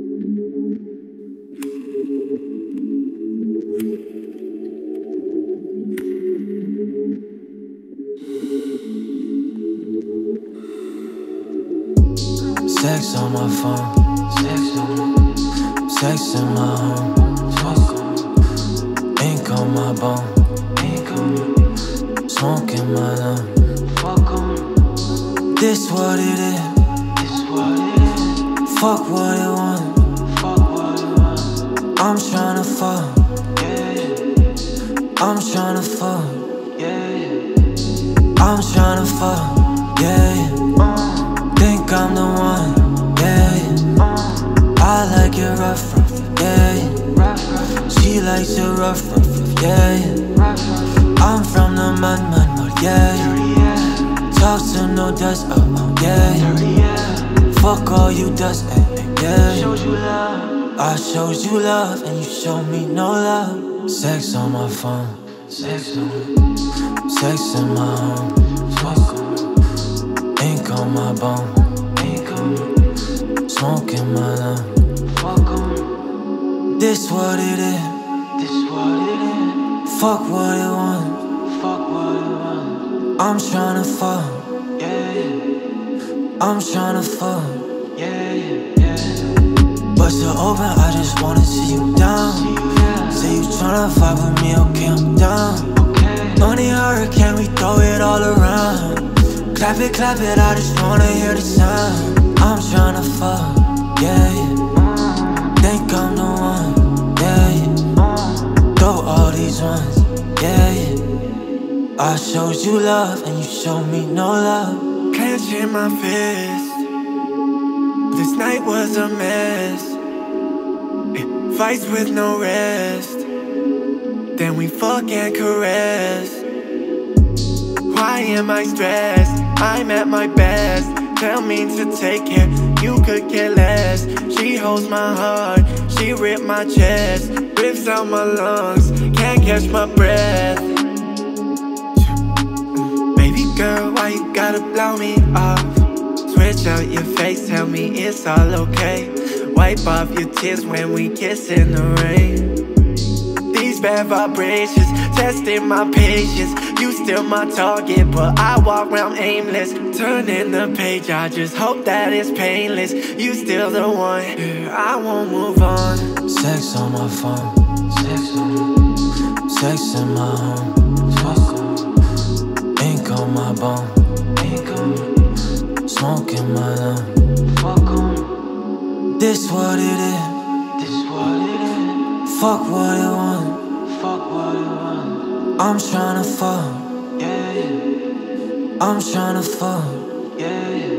Sex on my phone, sex in my home, ink on my bone, smoke in my lung. This what it is, fuck what it want. I'm tryna fuck, I'm tryna fuck, I'm tryna fuck, yeah. Think I'm the one, yeah. I like it rough, yeah. She likes it rough, yeah. I'm from the mud, yeah. Talk to no dust, yeah. Fuck all you dust, yeah. I showed you love and you showed me no love. Sex on my phone, sex in my home, ink on my bone, smoke in my lung. This what it is, fuck what it want. I'm tryna fuck, I'm tryna fuck. Bust it open, I just wanna see you down. Say you tryna vibe with me, okay, I'm down. Money hurricane, we throw it all around. Clap it, I just wanna hear the sound. I'm tryna fuck, yeah. Think I'm the one, yeah. Throw all these ones, yeah. I showed you love and you showed me no love. Clenching my fist, this night was a mess. Fights with no rest, then we fuck and caress. Why am I stressed? I'm at my best. Tell me to take care, you could care less. She holds my heart, she ripped my chest, rips out my lungs, can't catch my breath. Baby girl, why you gotta blow me off? Switch out your face, tell me it's all okay. Wipe off your tears when we kiss in the rain. These bad vibrations, testing my patience. You still my target, but I walk around aimless. Turning the page, I just hope that it's painless. You still the one, yeah, I won't move on. Sex on my phone, sex in my home, ink on my bone, smoke in my lung. This what it is, fuck what it want. I'm tryna fuck, I'm tryna fuck,